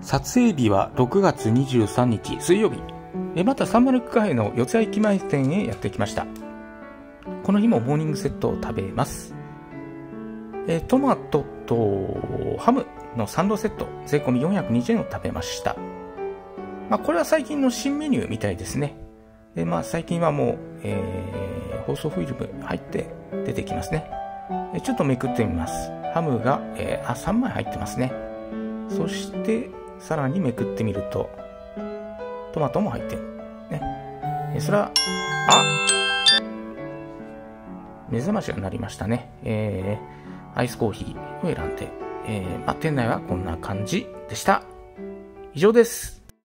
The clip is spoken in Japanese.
撮影日は6月23日水曜日。またサンマルクカフェの四谷駅前店へやってきました。この日もモーニングセットを食べます。トマトとハムのサンドセット、税込み420円を食べました。これは最近の新メニューみたいですね。最近はもう、包装フィルム入って出てきますね。ちょっとめくってみます。ハムが、3枚入ってますね。そしてさらにめくってみるとトマトも入ってる、ね。それは目覚ましが鳴りましたね。アイスコーヒーを選んで、店内はこんな感じでした。以上です。